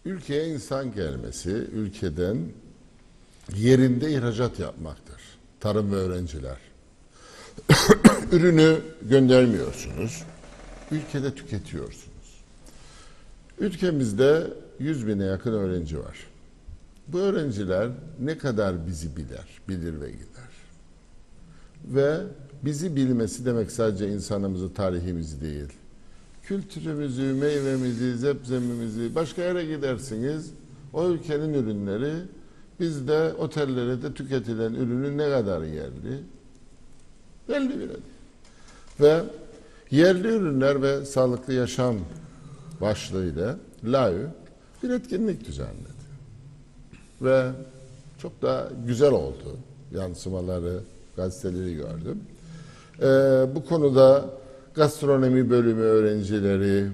Ülkeye insan gelmesi, ülkeden yerinde ihracat yapmaktır. Tarım ve öğrenciler. Ürünü göndermiyorsunuz, ülkede tüketiyorsunuz. Ülkemizde 100 bine yakın öğrenci var. Bu öğrenciler ne kadar bizi bilir ve gider. Ve bizi bilmesi demek sadece insanımızı, tarihimizi değil. Kültürümüzü, meyvemizi, zebzemimizi, başka yere gidersiniz, o ülkenin ürünleri, bizde otellere de tüketilen ürünün ne kadar yerli, belli bile değil. Ve yerli ürünler ve sağlıklı yaşam başlığıyla LAÜ bir etkinlik düzenledi. Ve çok da güzel oldu. Yansımaları, gazeteleri gördüm. Bu konuda gastronomi bölümü öğrencileri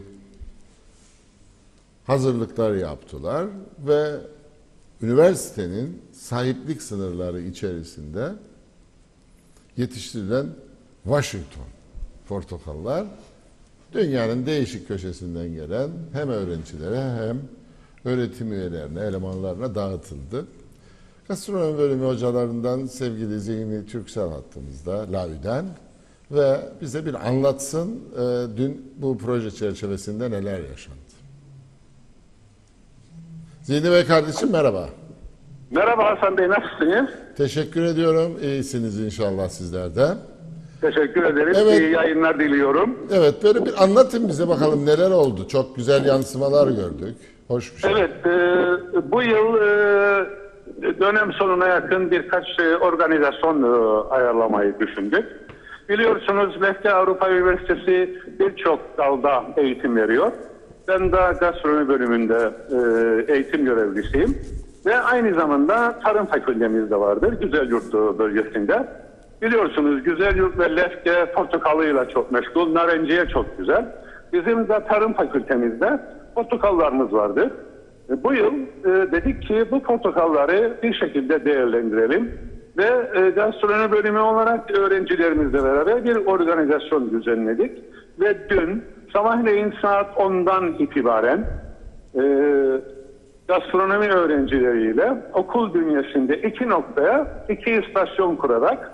hazırlıklar yaptılar ve üniversitenin sahiplik sınırları içerisinde yetiştirilen Washington portakallar dünyanın değişik köşesinden gelen hem öğrencilere hem öğretim üyelerine, elemanlarına dağıtıldı. Gastronomi bölümü hocalarından sevgili Zihni Türksel hattımızda, LAÜ'den ve bize bir anlatsın dün bu proje çerçevesinde neler yaşandı. Zihni Bey kardeşim merhaba. Merhaba Hasan Bey, nasılsınız? Teşekkür ediyorum. İyisiniz inşallah sizler de. Teşekkür ederim. Evet. İyi yayınlar diliyorum. Evet, böyle bir anlatın bize bakalım neler oldu. Çok güzel yansımalar gördük. Hoş bir şey. Evet, bu yıl dönem sonuna yakın birkaç organizasyon ayarlamayı düşündük. Biliyorsunuz Lefke Avrupa Üniversitesi birçok dalda eğitim veriyor. Ben de gastronomi bölümünde eğitim görevlisiyim. Ve aynı zamanda tarım fakültemiz de vardır Güzelyurt bölgesinde. Biliyorsunuz Güzelyurt ve Lefke portakalıyla çok meşgul, narenciye çok güzel. Bizim de tarım fakültemizde portakallarımız vardır. Bu yıl dedik ki bu portakalları bir şekilde değerlendirelim ve gastronomi bölümü olarak öğrencilerimizle beraber bir organizasyon düzenledik. Ve dün sabahleyin saat 10'dan itibaren gastronomi öğrencileriyle okul bünyesinde 2 noktaya 2 istasyon kurarak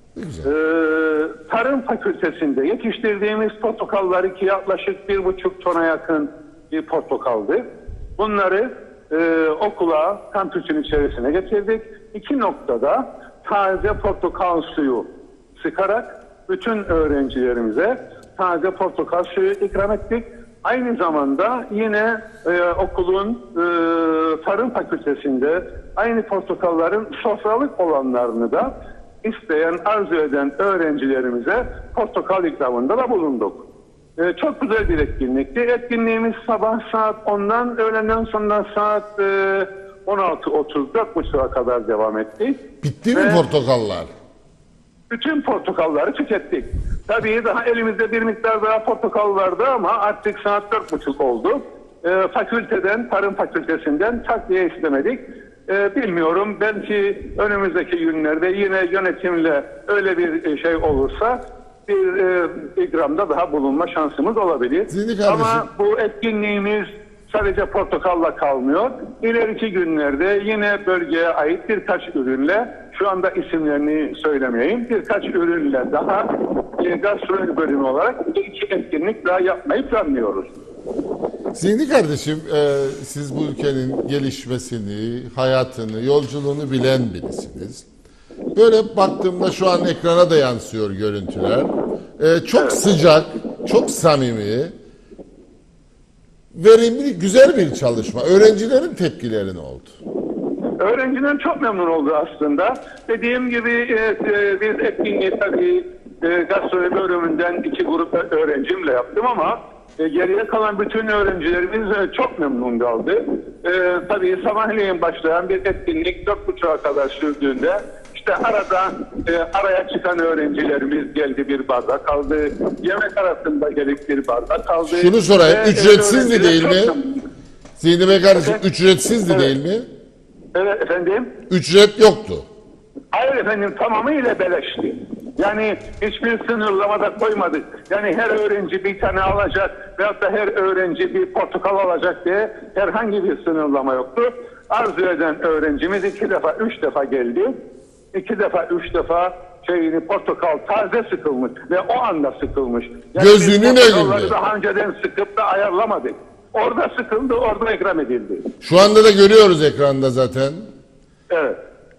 tarım fakültesinde yetiştirdiğimiz portakallar ki yaklaşık 1,5 tona yakın bir portakaldı. Bunları okula, kampüsün içerisine getirdik. 2 noktada taze portakal suyu sıkarak bütün öğrencilerimize taze portakal suyu ikram ettik. Aynı zamanda yine okulun tarım fakültesinde aynı portakalların sofralık olanlarını da isteyen, arzu eden öğrencilerimize portakal ikramında da bulunduk. Çok güzel bir etkinlikti. Etkinliğimiz sabah saat 10'dan öğlenden sonra saat 16.30'da kadar devam etti. Bitti mi portakallar? Bütün portakalları tükettik. Tabii daha elimizde bir miktar daha portakal vardı ama artık saat 4.30 oldu. Fakülteden, tarım fakültesinden takviye istemedik. Bilmiyorum, belki önümüzdeki günlerde yine yönetimle öyle bir şey olursa bir ikramda daha bulunma şansımız olabilir. Ama bu etkinliğimiz sadece portakalla kalmıyor. İleriki günlerde yine bölgeye ait birkaç ürünle, şu anda isimlerini söylemeyeyim, birkaç ürünle daha gastronomi bölümü olarak 2 etkinlik daha yapmayı planlıyoruz. Zihni kardeşim, siz bu ülkenin gelişmesini, hayatını, yolculuğunu bilen birisiniz. Böyle baktığımda şu an ekrana da yansıyor görüntüler. Çok sıcak, çok samimi, verimli, güzel bir çalışma. Öğrencilerin tepkileri ne oldu? Öğrencilerin çok memnun oldu aslında. Dediğim gibi bir etkinliği tabii gastronomi bölümünden 2 grup öğrencimle yaptım ama geriye kalan bütün öğrencilerimiz çok memnun kaldı. Tabii sabahleyin başlayan bir etkinlik 4.30'a kadar sürdüğünde işte araya çıkan öğrencilerimiz geldi, bir bardak aldı. Yemek arasında gelip bir bardak aldı. Şunu sorayım, ücretsizdi değil mi? Zihni Bey kardeşim, ücretsizdi değil mi? Evet efendim. Ücret yoktu. Hayır efendim, tamamıyla beleşti. Yani hiçbir sınırlamada koymadık. Yani her öğrenci bir tane alacak veyahut da her öğrenci bir portakal alacak diye herhangi bir sınırlama yoktu. Arzu eden öğrencimiz 2 defa 3 defa geldi. 2 defa 3 defa portakal taze sıkılmış ve o anda sıkılmış. Yani Gözünün önünde. Daha önceden sıkıp da ayarlamadık. Orada sıkıldı, orada ikram edildi. Şu anda da görüyoruz ekranda zaten. Evet.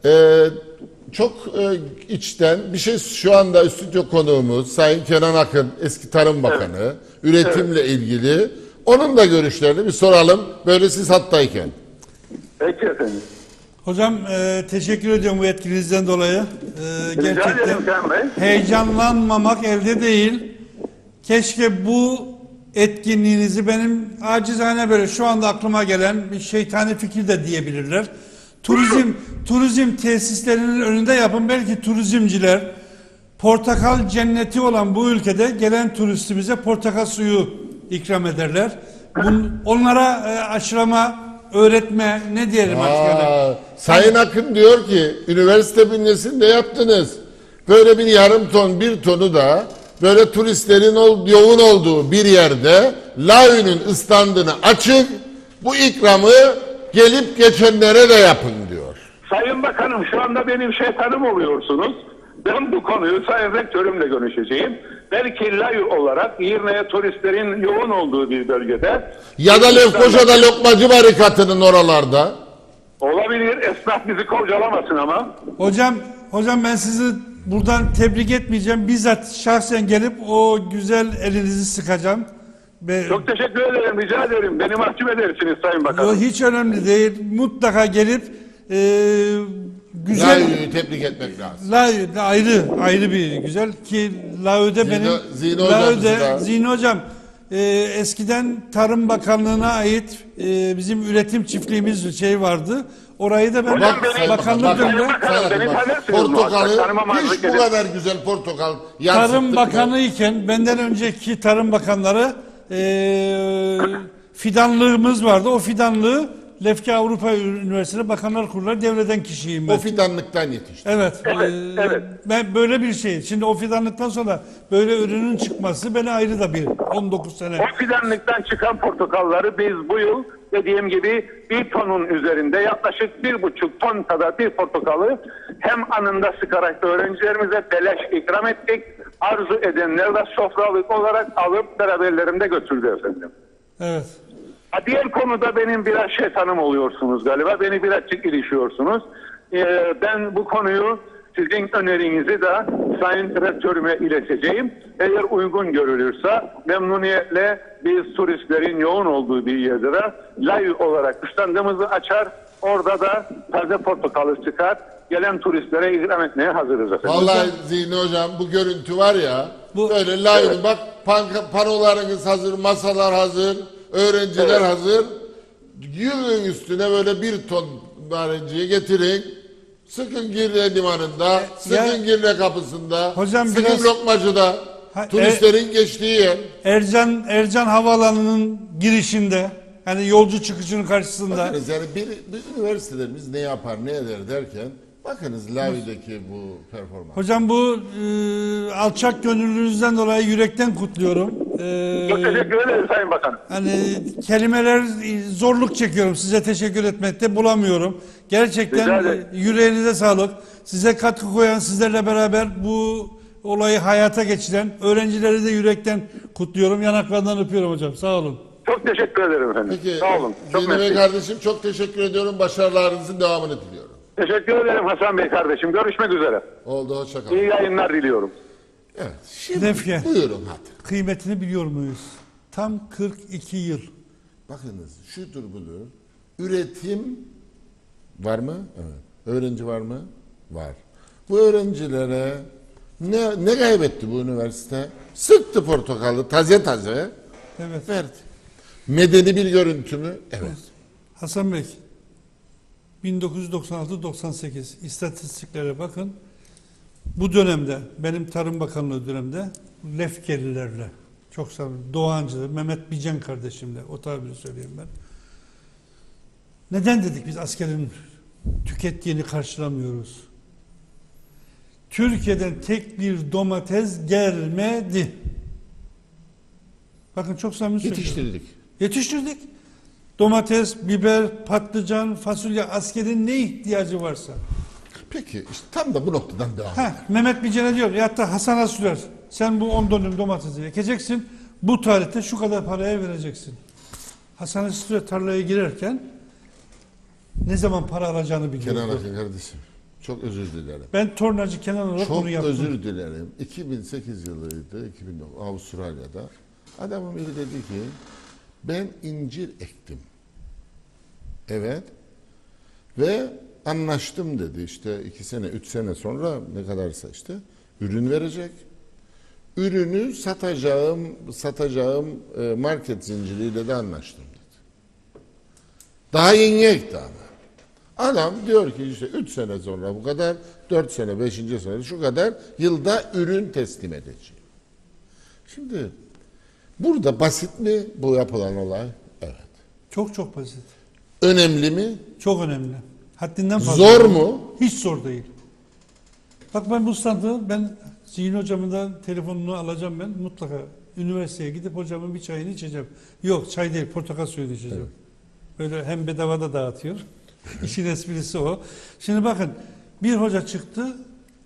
Çok içten bir şey şu anda stüdyo konuğumuz Sayın Kenan Akın, eski Tarım Bakanı, üretimle ilgili. Onun da görüşlerini bir soralım. Böyle siz hattayken. Peki efendim. Hocam teşekkür ediyorum bu etkinizden dolayı. Rica Gerçekten ederim Kenan Bey. heyecanlanmamak elde değil. Keşke bu etkinliğinizi benim acizane böyle şu anda aklıma gelen bir şeytani fikir de diyebilirler. Turizm tesislerinin önünde yapın. Belki turizmciler portakal cenneti olan bu ülkede gelen turistimize portakal suyu ikram ederler. Onlara aşılama, öğretme ne diyelim artık. Sayın Akın diyor ki üniversite bünyesinde yaptınız. Böyle bir yarım ton, bir tonu da böyle turistlerin yoğun olduğu bir yerde Laü'nün ıstandını açın, bu ikramı gelip geçenlere de yapın diyor. Sayın Bakanım, şu anda benim şeytanım oluyorsunuz. Ben bu konuyu Sayın Rektörümle görüşeceğim. Belki Laü olarak Yirne'ye turistlerin yoğun olduğu bir bölgede. Ya da Lefkoşa'da Lokmacı Barikatı'nın oralarda. Olabilir, esnaf bizi kurcalamasın ama. Hocam ben sizi buradan tebrik etmeyeceğim. Bizzat şahsen gelip o güzel elinizi sıkacağım. Çok teşekkür ederim, rica ederim. Beni mahcup edersiniz Sayın Bakanım. Hiç önemli değil. Mutlaka gelip güzel... Laü'yü tebrik etmek lazım. Laü ayrı bir güzel ki Laü'de benim... Zihni Hocam eskiden Tarım Bakanlığı'na ait bizim üretim çiftliğimiz vardı. Orayı da ben bakanlık döneminde portakalı hiç bu kadar güzel portakal Tarım Bakanı iken benden önceki tarım bakanları fidanlığımız vardı. O fidanlığı Lefke Avrupa Üniversitesi Bakanlar Kurulu devreden kişiyim ben. O fidanlıktan yetişti. Evet. Evet. Ben böyle bir şey. Şimdi o fidanlıktan sonra böyle ürünün çıkması beni ayrı da bir 19 sene. O fidanlıktan çıkan portakalları biz bu yıl dediğim gibi 1 tonun üzerinde yaklaşık 1,5 ton kadar bir portakalı hem anında sıkarak öğrencilerimize beleş ikram ettik. Arzu edenler de sofralık olarak alıp beraberlerinde götürdü efendim. Evet. Diğer konuda benim biraz şeytanım oluyorsunuz galiba. Beni birazcık ilişiyorsunuz. Ben bu konuyu sizin önerinizi de Sayın Rektörüme ileteceğim. Eğer uygun görülürse memnuniyetle biz turistlerin yoğun olduğu bir yerde Laü olarak standımızı açar. Orada da taze portakalı çıkar. Gelen turistlere ikram etmeye hazırız efendim. Vallahi Zihni Hocam bu görüntü var ya böyle Laü'nün bak panolarınız hazır, masalar hazır. Öğrenciler hazır. Yürüyün üstüne böyle 1 ton öğrenciyi getirin. Sıkın Girne limanında, sıkın Girne kapısında, hocam sıkın biraz, Lokmacı'da, turistlerin geçtiği yer. Ercan Havaalanı'nın girişinde, hani yolcu çıkışının karşısında. Bakınız yani bir üniversitelerimiz ne yapar, ne eder derken, bakınız Laü'deki bu performans. Hocam bu alçak gönüllülüğünüzden dolayı yürekten kutluyorum. Çok teşekkür ederim Sayın Bakanım. Hani kelimeler zorluk çekiyorum. Size teşekkür etmekte bulamıyorum. Gerçekten yüreğinize sağlık. Size katkı koyan, sizlerle beraber bu olayı hayata geçiren öğrencileri de yürekten kutluyorum. Yanaklarından öpüyorum hocam. Sağ olun. Çok teşekkür ederim efendim. Peki, sağ olun. Çok Zihni Bey mersi. kardeşim çok teşekkür ediyorum. Başarılarınızın devamını diliyorum. Teşekkür ederim Hasan Bey kardeşim. Görüşmek üzere. Oldu, hoşça kalın. İyi yayınlar diliyorum. Evet, şimdi Lefke. buyurun hadi. Kıymetini biliyor muyuz? Tam 42 yıl. Bakınız şudur budur. Üretim var mı? Evet. Öğrenci var mı? Var. Bu öğrencilere ne kaybetti bu üniversite? Sıktı portakalı taze Evet. verdi. Medeni bir görüntü mü? Evet. Hasan Bey, 1996-98 istatistiklere bakın. Bu dönemde, benim Tarım Bakanlığı döneminde Lefkelilerle, çok sağ olun, Doğancı, Mehmet Bican kardeşimle, o tabiri söyleyeyim ben. Neden dedik biz askerin tükettiğini karşılamıyoruz? Türkiye'den tek bir domates gelmedi. Bakın çok samimi söylüyorum. Yetiştirdik. Yetiştirdik. Domates, biber, patlıcan, fasulye, askerin ne ihtiyacı varsa. Peki işte tam da bu noktadan devam. Mehmet Bicen'e diyor ya da Hasan Asüler sen bu 10 dönüm domatesi ekeceksin. Bu tarihte şu kadar paraya vereceksin. Hasan Asüler tarlaya girerken ne zaman para alacağını biliyordu. Kenan Akın kardeşim çok özür dilerim. Ben tornacı Kenan olarak Çok bunu yaptım. özür dilerim. 2008 yılıydı, 2009 Avustralya'da. Adamın biri dedi ki ben incir ektim. Evet. Ve anlaştım dedi işte 2 sene 3 sene sonra ne kadarsa işte ürün verecek. Ürünü satacağım market zinciriyle de anlaştım dedi. Daha yeni ekti ama. Adam diyor ki işte 3 sene sonra bu kadar, 4 sene, 5. sene şu kadar yılda ürün teslim edeceğim. Şimdi burada basit mi bu yapılan olay? Evet. Çok çok basit. Önemli mi? Çok önemli. Haddinden fazla. Zor mu? Hiç zor değil. Bak ben bu standı Zihin hocamın da telefonunu alacağım ben. Mutlaka üniversiteye gidip hocamın bir çayını içeceğim. Yok çay değil portakal suyu içeceğim. Evet. Böyle hem bedava da dağıtıyor. İşin esprisi o. Şimdi bakın bir hoca çıktı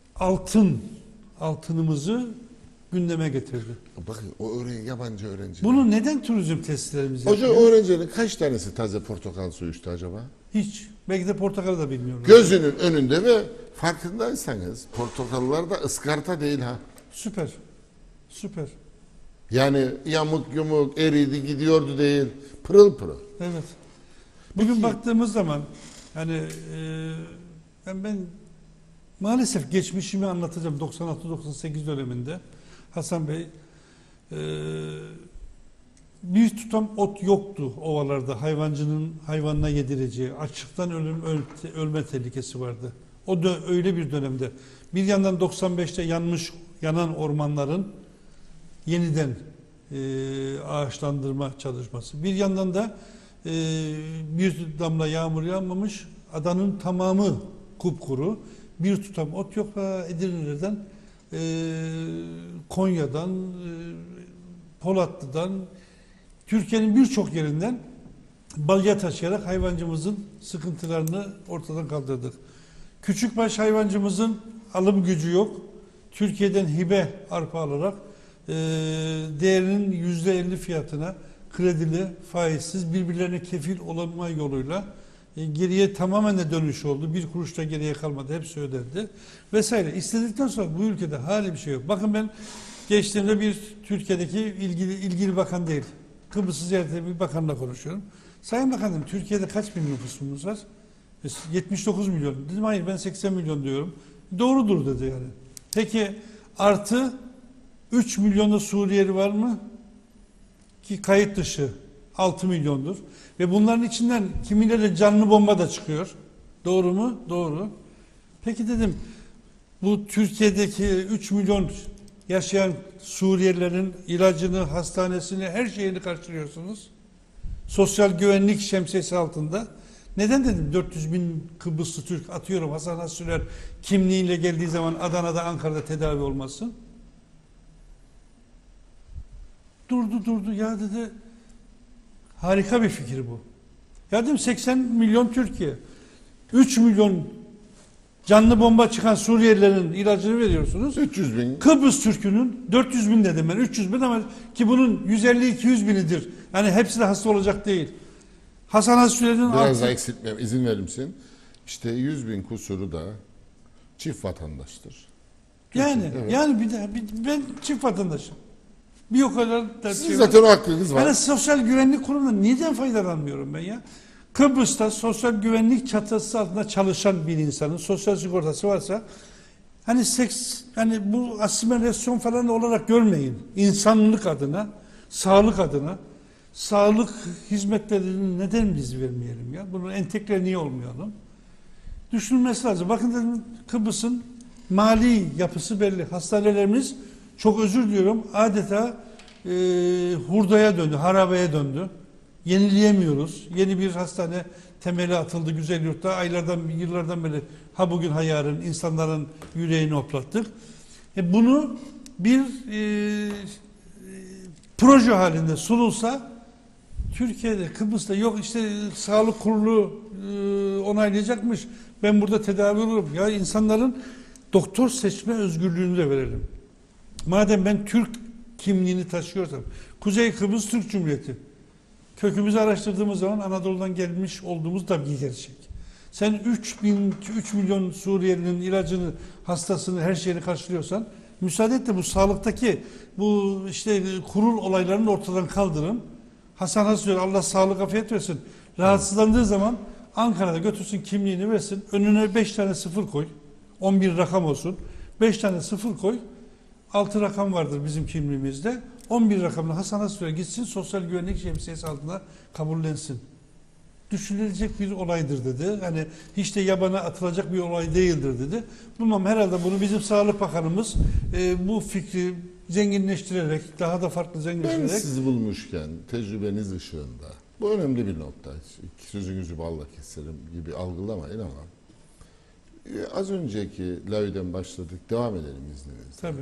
altınımızı gündeme getirdi. Bakın o yabancı öğrenci. Bunu neden turizm testlerimiz yapıyor? yapıyor? Hoca öğrencilerin kaç tanesi taze portakal suyu içti acaba? Hiç. Belki de portakalı da bilmiyorum. Gözünün önünde ve farkındaysanız portakallar da ıskarta değil ha. Süper. Süper. Yani yamuk yumuk eridi gidiyordu değil. Pırıl pırıl. Evet. Bugün baktığımız zaman hani ben maalesef geçmişimi anlatacağım 96-98 döneminde Hasan Bey bir tutam ot yoktu ovalarda hayvanına yedireceği açlıktan ölme tehlikesi vardı. O da öyle bir dönemde bir yandan 95'te yanan ormanların yeniden ağaçlandırma çalışması bir yandan da bir damla yağmur yağmamış, adanın tamamı kupkuru, bir tutam ot yok Edirne'den, Konya'dan, Polatlı'dan, Türkiye'nin birçok yerinden balya taşıyarak hayvancımızın sıkıntılarını ortadan kaldırdık. Küçükbaş hayvancımızın alım gücü yok. Türkiye'den hibe arpa alarak değerinin %50 fiyatına kredili, faizsiz birbirlerine kefil olma yoluyla geriye tamamen de dönüş oldu. Bir kuruş da geriye kalmadı. Hepsi ödendi. Vesaire. İstedikten sonra bu ülkede hali bir şey yok. Bakın ben geçtiğimde bir Türkiye'deki ilgili bakan değil. Kıbrıs'ı ziyaret eden bir bakanla konuşuyorum. Sayın Bakanım Türkiye'de kaç bin nüfusumuz var? 79 milyon. Dedim hayır ben 80 milyon diyorum. Doğrudur dedi yani. Peki artı 3 milyonda Suriyeli var mı? Ki kayıt dışı 6 milyondur. Ve bunların içinden kimileri canlı bomba da çıkıyor. Doğru mu? Doğru. Peki dedim bu Türkiye'deki 3 milyon yaşayan Suriyelilerin ilacını, hastanesini, her şeyini karşılıyorsunuz. Sosyal güvenlik şemsiyesi altında. Neden dedim 400 bin Kıbrıslı Türk atıyorum Hasan Asüler kimliğiyle geldiği zaman Adana'da, Ankara'da tedavi olmasın? Durdu ya dedi harika bir fikir bu. Ya dedim 80 milyon Türkiye 3 milyon canlı bomba çıkan Suriyelilerin ilacını veriyorsunuz. 300 bin. Kıbrıs Türk'ünün 400 bin dedim ben 300 bin ama ki bunun 150-200 binidir. Yani hepsi de hasta olacak değil. Hasan Asüler'in biraz daha eksiltmem izin verir misin? İşte 100 bin kusuru da çift vatandaştır. Yani evet. yani ben çift vatandaşım. Bir o kadar da Sizin zaten o hakkınız var. Yani sosyal güvenlik kurumunda neden faydalanmıyorum ben ya? Kıbrıs'ta sosyal güvenlik çatısı altında çalışan bir insanın sosyal sigortası varsa hani bu asimilasyon falan olarak görmeyin. İnsanlık adına, sağlık adına sağlık hizmetlerini neden biz vermeyelim ya? Bunun entegre niye olmayalım? Düşünülmesi lazım. Bakın dedim Kıbrıs'ın mali yapısı belli. Hastanelerimiz çok özür diliyorum adeta hurdaya döndü, harabeye döndü. Yenileyemiyoruz. Yeni bir hastane temeli atıldı Güzelyurt'ta. Yıllardan beri bugün ha yarın insanların yüreğini hoplattık. Bunu bir proje halinde sunulsa Türkiye'de, Kıbrıs'ta yok işte sağlık kurulu onaylayacakmış. Ben burada tedavi olurum. Ya insanların doktor seçme özgürlüğünü de verelim. Madem ben Türk kimliğini taşıyorsam, Kuzey Kıbrıs Türk Cumhuriyeti. Kökümüzü araştırdığımız zaman Anadolu'dan gelmiş olduğumuz da bir gerçek. Sen 3 milyon Suriyelinin ilacını, hastasını, her şeyini karşılıyorsan, müsaade et de bu sağlıktaki bu işte kurul olaylarını ortadan kaldırın. Hasan Hasıyor, Allah sağlık afiyet versin. Rahatsızlandığı zaman Ankara'da götürsün kimliğini versin. Önüne 5 tane sıfır koy. 11 rakam olsun. 5 tane sıfır koy. 6 rakam vardır bizim kimliğimizde. 11 rakamlı Hasan Hasıyor'a gitsin, sosyal güvenlik şemsiyesi altında kabullensin. Düşünülecek bir olaydır dedi. Hani hiç de yabana atılacak bir olay değildir dedi. Bilmem herhalde bunu bizim Sağlık Bakanımız bu fikri zenginleştirerek, daha da farklı Ben zenginleştirerek... sizi bulmuşken tecrübeniz ışığında, bu önemli bir nokta. Sözünüzü balla keserim gibi algılamayın ama az önceki laviden başladık, devam edelim izninizle. Tabii.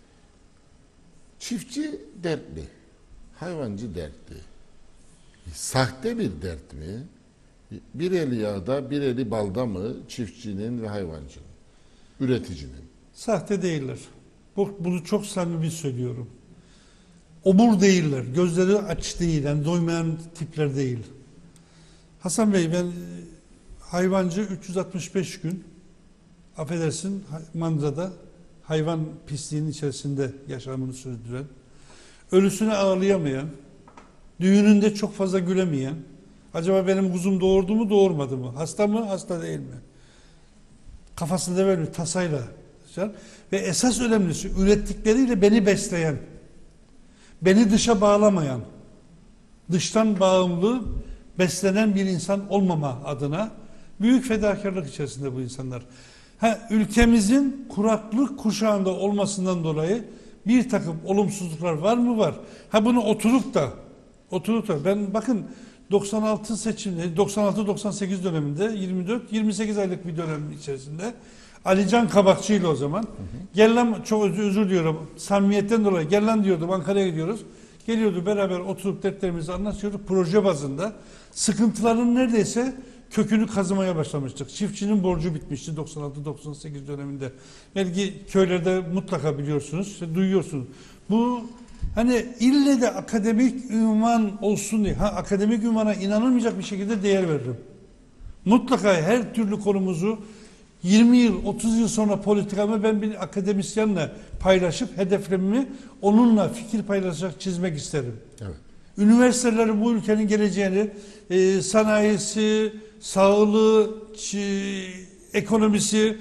Çiftçi dertli, hayvancı dertli. Sahte bir dert mi? Bir eli yağda, bir eli balda mı çiftçinin ve hayvancının, üreticinin? Sahte değiller. Bunu çok samimi söylüyorum. Obur değiller. Gözleri aç değil. Yani doymayan tipler değil. Hasan Bey, ben hayvancı 365 gün affedersin mandırada hayvan pisliğinin içerisinde yaşamını sürdüren, ölüsüne ağlayamayan, düğününde çok fazla gülemeyen, acaba benim kuzum doğurdu mu doğurmadı mı? Hasta mı hasta değil mi? Kafasında böyle bir tasayla ve esas önemlisi ürettikleriyle beni besleyen, beni dışa bağlamayan, dıştan bağımlı beslenen bir insan olmama adına büyük fedakarlık içerisinde bu insanlar. Ülkemizin kuraklık kuşağında olmasından dolayı bir takım olumsuzluklar var mı? Var. Bunu oturup da ben bakın 96 seçimde 96-98 döneminde 24-28 aylık bir dönem içerisinde Alican Kabakçı ile o zaman gel lan, çok özür diliyorum samimiyetten dolayı, gel lan diyordum, Ankara'ya gidiyoruz. Geliyordu, beraber oturup dertlerimizi anlatıyorduk. Proje bazında sıkıntıların neredeyse kökünü kazımaya başlamıştık. Çiftçinin borcu bitmişti 96-98 döneminde. Belki köylerde mutlaka biliyorsunuz, duyuyorsunuz. Bu hani ille de akademik ünvan olsun diye, akademik ünvana inanılmayacak bir şekilde değer veririm. Mutlaka her türlü konumuzu 20 yıl, 30 yıl sonra politikamı ben bir akademisyenle paylaşıp hedeflerimi onunla fikir paylaşarak çizmek isterim. Evet. Üniversitelerin bu ülkenin geleceğini, sanayisi, sağlığı, ekonomisi,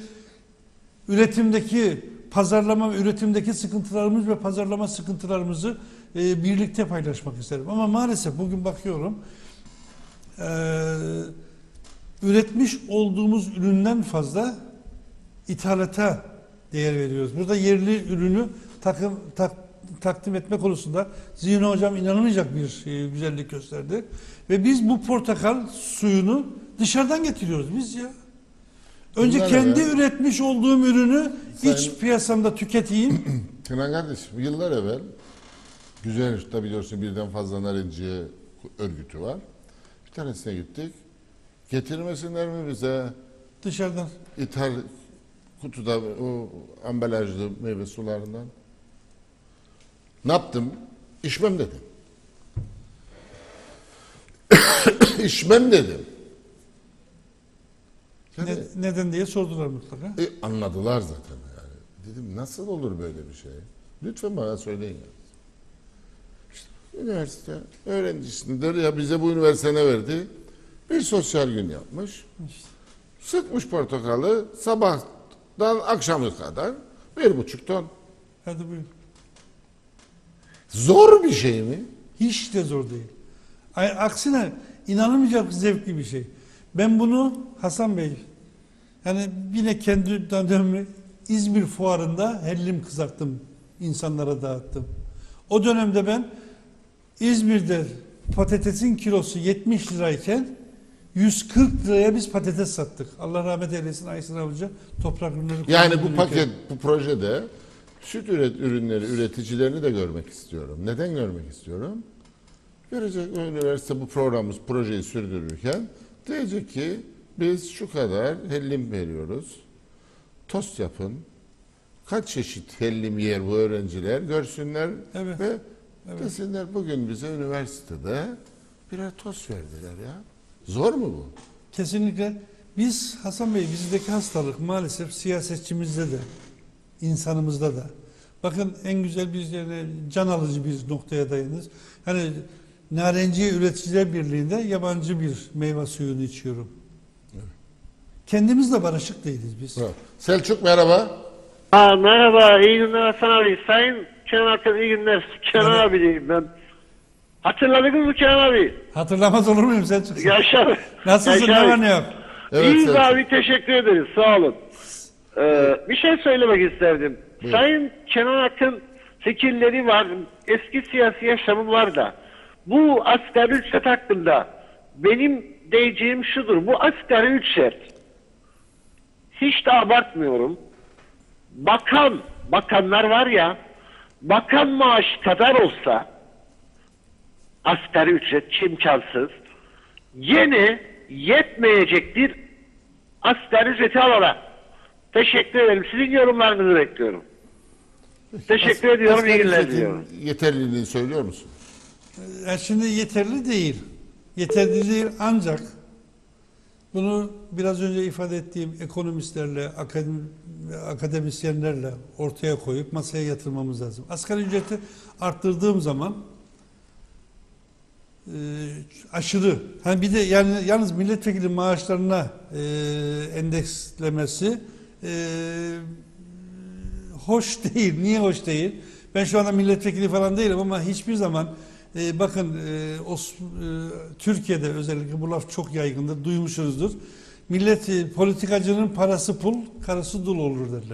üretimdeki sıkıntılarımız ve pazarlama sıkıntılarımızı birlikte paylaşmak isterim. Ama maalesef bugün bakıyorum, üretmiş olduğumuz üründen fazla ithalata değer veriyoruz. Burada yerli ürünü takdim etme konusunda Zihni Hocam inanılmayacak bir güzellik gösterdi. Ve biz bu portakal suyunu dışarıdan getiriyoruz biz ya. Önce yıllar kendi evvel, üretmiş olduğum ürünü iç piyasamda tüketeyim. Kenan kardeşim, yıllar evvel Güzelyurt'ta biliyorsun birden fazla narenciye örgütü var. Bir tanesine gittik. Getirmesinler mi bize Dışarıdan. ithal kutuda o ambalajlı meyve sularından? Ne yaptım? İçmem dedim. İçmem dedim. Yani, Neden diye sordular mutlaka. anladılar zaten yani. Dedim nasıl olur böyle bir şey? Lütfen bana söyleyin. Yani. İşte, üniversite öğrencisindedir ya, bize bu üniversite ne verdi? Bir sosyal gün yapmış. İşte. Sıkmış portakalı sabahtan akşama kadar 1,5 ton. Hadi buyur. Zor bir şey mi? Hiç de zor değil. Aksine inanılmayacak zevkli bir şey. Ben bunu Hasan Bey, yani yine kendi dönemli İzmir fuarında hellim kızarttım, insanlara dağıttım. O dönemde ben İzmir'de patatesin kilosu 70 lirayken 140 liraya biz patates sattık. Allah rahmet eylesin Aysin Avcı. Toprak ürünleri Yani Kurulu bu paket, bu projede süt ürünleri üreticilerini de görmek istiyorum. Neden görmek istiyorum? Görecek üniversite bu projeyi sürdürürken diyecek ki biz şu kadar hellim veriyoruz. Tost yapın. Kaç çeşit hellim yer bu öğrenciler görsünler Evet. ve desinler bugün bize üniversitede birer tost verdiler ya. Zor mu bu? Kesinlikle. Biz Hasan Bey, bizdeki hastalık maalesef siyasetçimizde de, insanımızda da. Bakın en güzel bir yani can alıcı bir noktaya dayanırız. Hani Narenciye Üreticiler Birliği'nde yabancı bir meyve suyunu içiyorum. Evet. Kendimizle barışık değiliz biz. Evet. Selçuk merhaba. Merhaba, iyi günler Hasan abi. Sayın Kenan Akın, iyi günler. Kenan abi diyeyim ben. Hatırladınız mı Kenan abi? Hatırlamaz olur muyum Selçuk? Yaşar. Nasılsın? Ne var ne yok? Evet, İyiyiz Selçuk. abi, teşekkür ederiz. Sağ olun. Bir şey söylemek isterdim. Buyurun. Sayın Kenan Akın fikirleri var. Eski siyasi yaşamım var da. Bu asgari ücret hakkında benim diyeceğim şudur. Bu asgari ücret hiç de abartmıyorum. Bakanlar var ya, bakan maaşı kadar olsa asgari ücret imkansız. Yine yetmeyecektir asgari ücreti alana. Teşekkür ederim. Sizin yorumlarınızı bekliyorum. Teşekkür ediyorum. İyi Asgari günler ücretin diliyorum. yeterliliğini söylüyor musun? Şimdi yeterli değil. Yeterli değil ancak bunu biraz önce ifade ettiğim ekonomistlerle, akademisyenlerle ortaya koyup masaya yatırmamız lazım. Asgari ücreti arttırdığım zaman aşırı, hani bir de yani yalnız milletvekili maaşlarına endekslemesi hoş değil. Niye hoş değil? Ben şu anda milletvekili falan değilim ama hiçbir zaman bakın Türkiye'de özellikle bu laf çok yaygındır, duymuşsunuzdur. Politikacının parası pul, karısı dul olur derler.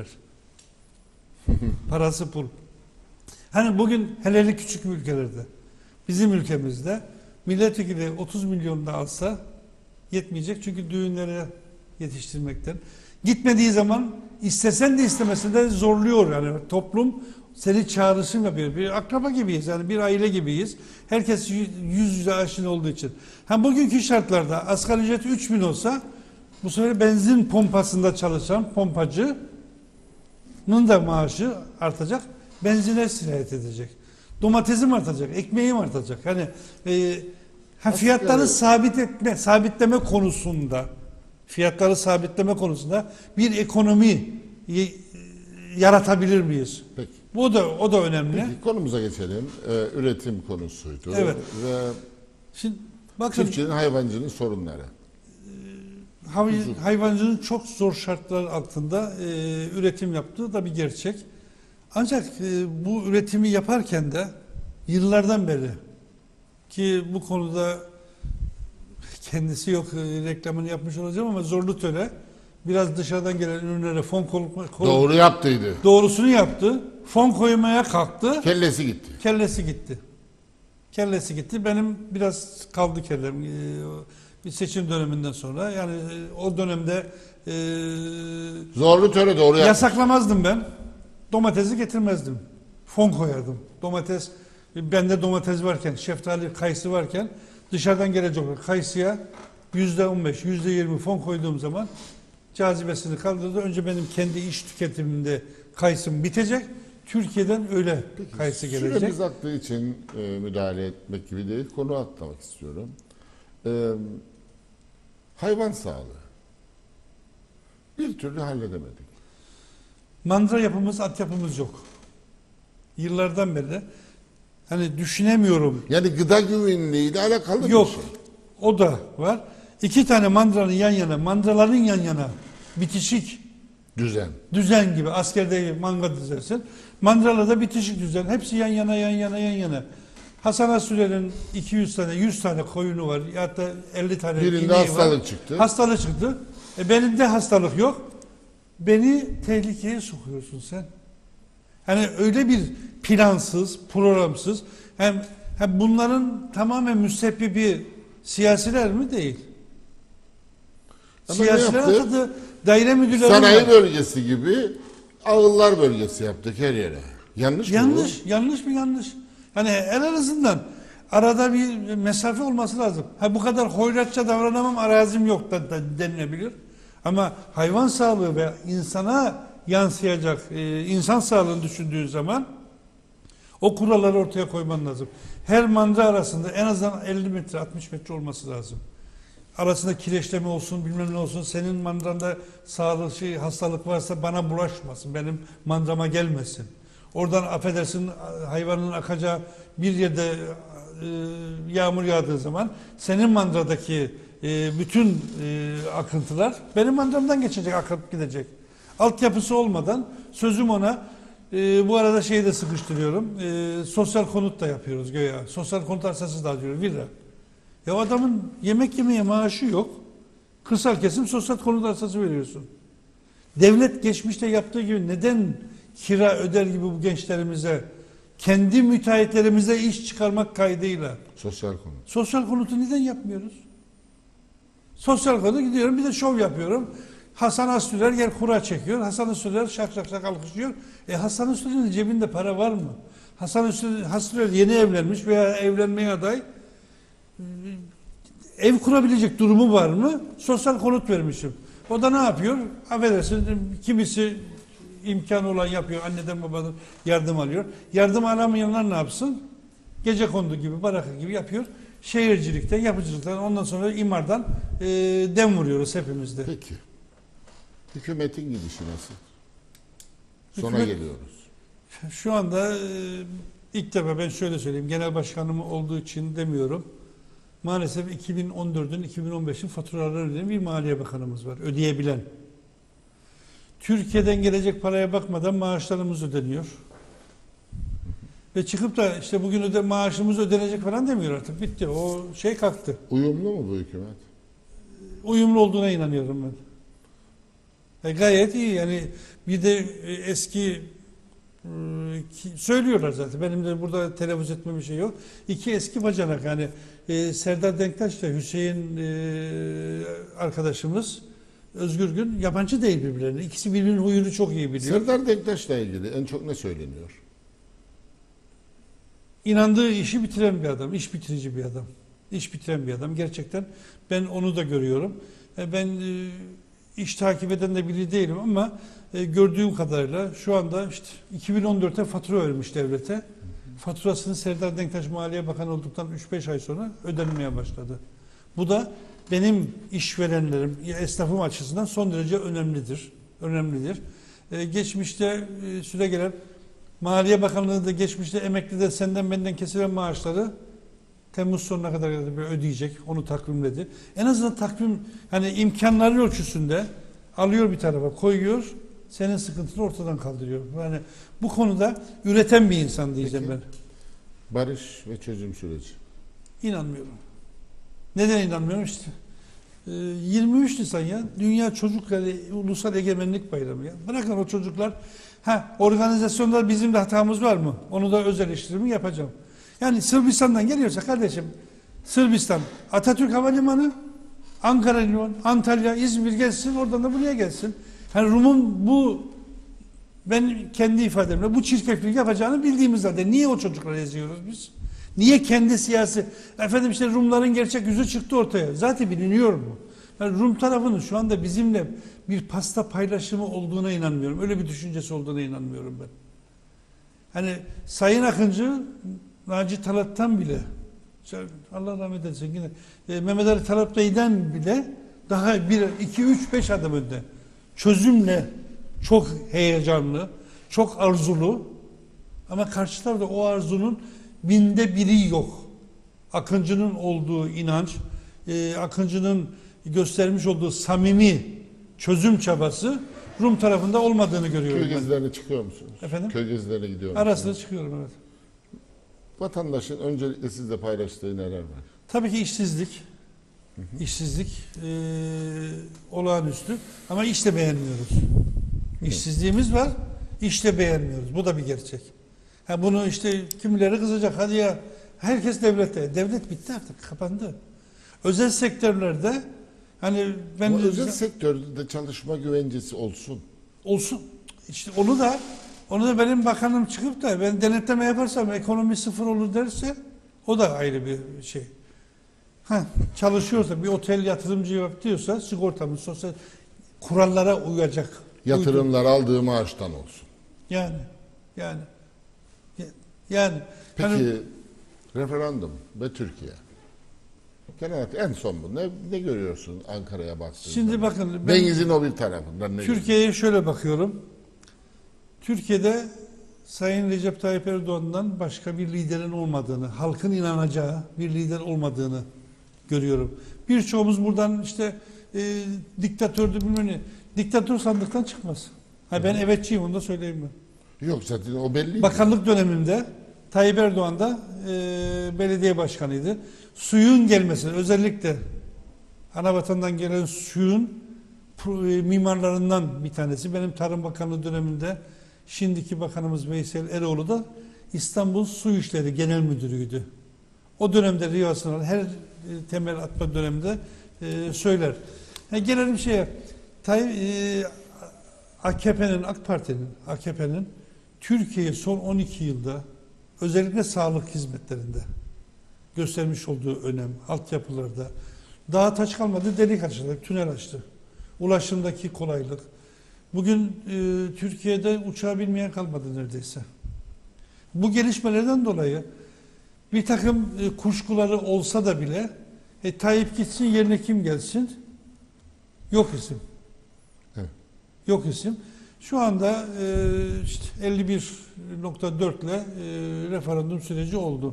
Parası pul. Hani bugün hele küçük ülkelerde, bizim ülkemizde milletvekili 30 milyon da alsa yetmeyecek çünkü düğünlere yetiştirmekten. Gitmediği zaman istesen de istemesen de zorluyor yani toplum seni çağrışım yapıyor. Bir akraba gibiyiz yani bir aile gibiyiz. Herkes yüz yüze aşina olduğu için. Bugünkü şartlarda asgari ücret 3.000 olsa bu sefer benzin pompasında çalışan pompacının da maaşı artacak. Benzine sirayet edecek. Domatesim artacak, ekmeğim artacak. Hani fiyatları sabitleme konusunda bir ekonomi yaratabilir miyiz? Peki. O da önemli. Peki, konumuza geçelim. Üretim konusuydu. Evet. Ve Şimdi bakın çiftçinin, hayvancının sorunları. hayvancının çok zor şartlar altında üretim yaptığı da bir gerçek. Ancak bu üretimi yaparken de yıllardan beri ki bu konuda kendisi yok reklamını yapmış olacağım ama Zorlu Töre biraz dışarıdan gelen ürünlere Doğru yaptıydı. doğrusunu yaptı. Fon koymaya kalktı. Kellesi gitti. Kellesi gitti. Benim biraz kaldı kellem. Bir seçim döneminden sonra yani o dönemde Zorlu Töre doğru yaptı. yasaklamazdım ben. Domatesi getirmezdim. Fon koyardım. Bende domates varken, şeftali, kayısı varken dışarıdan gelecek olan kayısıya %15, %20 fon koyduğum zaman cazibesini kaldırdı. Önce benim kendi iş tüketimimde kayısım bitecek. Türkiye'den öyle kayısı gelecek. Süremiz aktığı için müdahale etmek gibi değil. Konu atlamak istiyorum. Hayvan sağlığı. Bir türlü halledemedik. Mandıra yapımız, at yapımız yok. Yıllardan beri hani düşünemiyorum. Yani gıda güvenliğiyle alakalı Yok. bir şey. O da var. 2 tane mandıraların yan yana bitişik düzen gibi askerde manga dizersin. Mandıralarda bitişik düzen. Hepsi yan yana. Hasan Asüler'in 200 tane, 100 tane koyunu var. Ya da 50 tane Birinde ineği hastalık var. çıktı. Hastalık çıktı. Benim de hastalık yok. Beni tehlikeye sokuyorsun sen. Hani öyle bir plansız, programsız hem Ha, bunların tamamen müsebbibi siyasiler mi? Değil. Ama ne Siyasiler yaptı? atadı. Daire müdürleri Sanayi var. bölgesi gibi ağıllar bölgesi yaptık her yere. Yanlış mı Yanlış. Yanlış mı? Yanlış. Yani en azından arada bir mesafe olması lazım. Ha, bu kadar hoyratça davranamam, arazim yok da denilebilir. Ama hayvan sağlığı ve insana yansıyacak insan sağlığını düşündüğün zaman o kuralları ortaya koyman lazım. Her mandıra arasında en azından 50 metre 60 metre olması lazım. Arasında kireçleme olsun, bilmem ne olsun. Senin mandıranda sağlık hastalık varsa bana bulaşmasın. Benim mandırama gelmesin. Oradan affedersin, hayvanın akacağı bir yerde yağmur yağdığı zaman senin mandıradaki bütün akıntılar benim mandıramdan geçecek, akıp gidecek. Altyapısı olmadan sözüm ona, bu arada şeyi de sıkıştırıyorum. Sosyal konut da yapıyoruz göya. Sosyal konut arsası da diyor, villa. Ya adamın yemek yemeye maaşı yok. Kırsal kesim sosyal konut arsası veriyorsun. Devlet geçmişte yaptığı gibi neden kira öder gibi bu gençlerimize, kendi müteahhitlerimize iş çıkarmak kaydıyla Sosyal konut. sosyal konutu neden yapmıyoruz? Sosyal konuta gidiyorum, bir de şov yapıyorum. Hasan Asürer gel kura çekiyor. Hasan Asürer şak şak şak alkışlıyor. Hasan Asürer'in cebinde para var mı? Hasan Asürer yeni evlenmiş veya evlenmeye aday. Ev kurabilecek durumu var mı? Sosyal konut vermişim. O da ne yapıyor? Affedersin, kimisi imkanı olan yapıyor. Anneden babadan yardım alıyor. Yardım alamayanlar ne yapsın? Gecekondu gibi, baraka gibi yapıyor. Şehircilikten, yapıcılıktan, ondan sonra imardan dem vuruyoruz hepimizde. Peki. Hükümetin gidişi nasıl? Sona Hükümet- geliyoruz. Şu anda ilk defa ben şöyle söyleyeyim. Genel başkanım olduğu için demiyorum. Maalesef 2014'ün, 2015'in faturalarını ödeyen bir Maliye Bakanımız var. Ödeyebilen. Türkiye'den gelecek paraya bakmadan maaşlarımız ödeniyor. Ve çıkıp da işte bugün maaşımız ödenecek falan demiyor artık. Bitti. O şey kalktı. Uyumlu mu bu hükümet? Uyumlu olduğuna inanıyorum ben. Gayet iyi. Yani bir de eski söylüyorlar zaten. Benim de burada telaffuz etme bir şey yok. İki eski bacanak, yani Serdar Denktaş ile Hüseyin arkadaşımız Özgür Gün yabancı değil birbirlerine. İkisi birbirinin huyunu çok iyi biliyor. Serdar Denktaş'la ilgili en çok ne söyleniyor? İnandığı işi bitiren bir adam, iş bitirici bir adam. İş bitiren bir adam. Gerçekten ben onu da görüyorum. Ben iş takip eden de biri değilim ama gördüğüm kadarıyla şu anda işte 2014'te fatura vermiş devlete. Faturasını Serdar Denktaş Maliye Bakanı olduktan 3-5 ay sonra ödenmeye başladı. Bu da benim işverenlerim, esnafım açısından son derece önemlidir. Geçmişte süregelen Maliye Bakanlığı da geçmişte emeklide senden benden kesilen maaşları Temmuz sonuna kadar ödeyecek. Onu takvimledi. En azından takvim, hani imkanları ölçüsünde alıyor, bir tarafa koyuyor. Senin sıkıntını ortadan kaldırıyor. Yani bu konuda üreten bir insan diyeceğim. Peki, ben. barış ve çözüm süreci. İnanmıyorum. Neden inanmıyorum işte? 23 Nisan ya. Dünya Çocukları Ulusal Egemenlik Bayramı ya. Bırakın o çocuklar. Organizasyonlar, bizim de hatamız var mı? Onu da öz eleştirimi yapacağım. Yani Sırbistan'dan geliyorsa kardeşim, Sırbistan, Atatürk Havalimanı, Ankara Liman, Antalya, İzmir gelsin, oradan da buraya gelsin. Yani Rum'un bu, ben kendi ifademle bu çirkefliği yapacağını bildiğimiz halde niye o çocukları eziyoruz biz? Niye kendi siyasi, efendim işte Rumların gerçek yüzü çıktı ortaya. Zaten biliniyor bu. Yani Rum tarafının şu anda bizimle bir pasta paylaşımı olduğuna inanmıyorum. Öyle bir düşüncesi olduğuna inanmıyorum ben. Hani Sayın Akıncı, Naci Talat'tan bile, Allah rahmet eylesin yine, Mehmet Ali Talat Bey'den bile daha 1, 2, 3, 5 adım önde. Çözümle çok heyecanlı, çok arzulu, ama karşı tarafta o arzunun 1/1000'i yok. Akıncı'nın olduğu inanç, Akıncı'nın göstermiş olduğu samimi çözüm çabası Rum tarafında olmadığını görüyorum Köy ben. gezilerine çıkıyor musunuz? Efendim? Köy gezilerine gidiyor musunuz? Ara sıra çıkıyorum, evet. Vatandaşın öncelikle sizle paylaştığı neler var? Tabii ki işsizlik. İşsizlik olağanüstü, ama iş de beğenmiyoruz. İşsizliğimiz var, iş de beğenmiyoruz. Bu da bir gerçek. Bunu işte kimileri kızacak. Hadi ya, Herkes devlette. Devlet bitti artık, kapandı. Özel sektörlerde hani ben Ama özel sektörde de çalışma güvencesi olsun. olsun. İşte onu da benim bakanım çıkıp da ben denetleme yaparsam ekonomi sıfır olur derse o da ayrı bir şey. Çalışıyorsa bir otel yatırımcı yap diyorsa sigortamız sosyal kurallara uyacak. Yatırımlar aldığı maaştan olsun. Yani Peki hani referandum ve Türkiye. Genel en son bu. Ne görüyorsun Ankara'ya baktığında? şimdi bakın ben Denizin o bir tarafından ne Türkiye'ye şöyle bakıyorum. Türkiye'de Sayın Recep Tayyip Erdoğan'dan başka bir liderin olmadığını, halkın inanacağı bir lider olmadığını görüyorum. Birçoğumuz buradan işte diktatördü bilmem ne. Diktatör sandıktan çıkmaz. Ben evetçiyim, onu da söyleyeyim ben. Yok zaten o belli. Bakanlık döneminde Tayyip Erdoğan da belediye başkanıydı. Suyun gelmesi, özellikle Anavatan'dan gelen suyun mimarlarından bir tanesi. Benim Tarım Bakanlığı döneminde şimdiki bakanımız Veysel Eroğlu da İstanbul Su İşleri Genel Müdürü'ydü. O dönemde rüyasını her temel atma döneminde söyler. Gelelim şeye. AKP'nin Türkiye'ye son 12 yılda özellikle sağlık hizmetlerinde göstermiş olduğu önem, altyapılarda daha taş kalmadı, delik açtı, tünel açtı. Ulaşımdaki kolaylık. Bugün Türkiye'de uçağa binmeyen kalmadı neredeyse. Bu gelişmelerden dolayı bir takım kuşkuları olsa da bile Tayyip gitsin, yerine kim gelsin? Yok isim. Evet. Yok isim. Şu anda işte 51.4 ile referandum süreci oldu.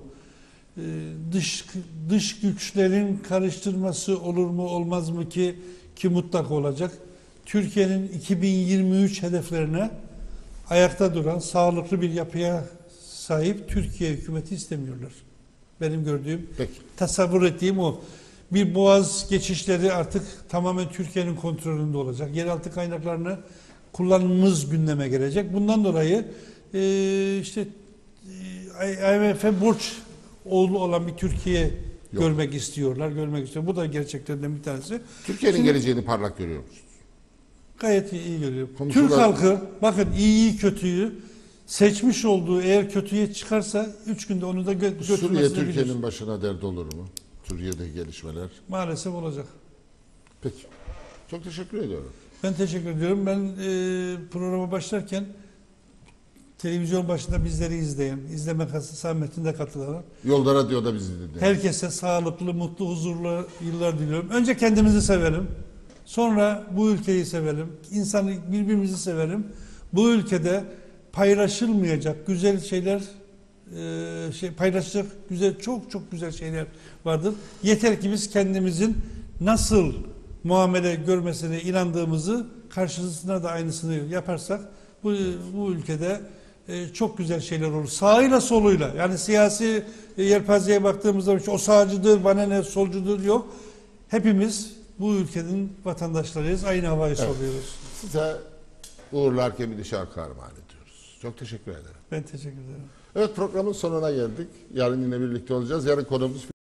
Dış güçlerin karıştırması olur mu olmaz mı ki mutlak olacak. Türkiye'nin 2023 hedeflerine ayakta duran sağlıklı bir yapıya sahip Türkiye hükümeti istemiyorlar. Benim gördüğüm, tasavvur ettiğim o. Bir boğaz geçişleri artık tamamen Türkiye'nin kontrolünde olacak. Yeraltı kaynaklarını kullanmamız gündeme gelecek. Bundan dolayı işte IMF'e borç olan bir Türkiye görmek istiyorlar. Bu da gerçekten bir tanesi. Türkiye'nin geleceğini parlak görüyor musunuz? Gayet iyi görüyorum. Türk halkı bakın iyi kötüyü seçmiş olduğu, eğer kötüye çıkarsa 3 günde onu da götürmesini bilir. Suriye Türkiye'nin başına dert olur mu? Suriye'deki gelişmeler. Maalesef olacak. Peki. Çok teşekkür ediyorum. Ben teşekkür ediyorum. Ben programa başlarken televizyon başında bizleri izleyen, izleme zahmetinde katılan, Yolda radyoda bizi dinleyin. herkese sağlıklı, mutlu, huzurlu yıllar diliyorum. Önce kendimizi sevelim. Sonra bu ülkeyi sevelim. Birbirimizi sevelim. Bu ülkede paylaşılmayacak güzel şeyler paylaşacak çok güzel şeyler vardır. Yeter ki biz kendimizin nasıl muamele görmesine inandığımızı karşısına da aynısını yaparsak bu ülkede çok güzel şeyler olur. Sağıyla soluyla, yani siyasi yelpazeye baktığımızda o sağcıdır, bana ne solcudur yok. Hepimiz bu ülkenin vatandaşlarıyız. Aynı havayı soluyoruz. Size uğurlarken bir de şarkı armağan ediyoruz. Çok teşekkür ederim. Ben teşekkür ederim. Evet, programın sonuna geldik. Yarın yine birlikte olacağız. Yarın konumuz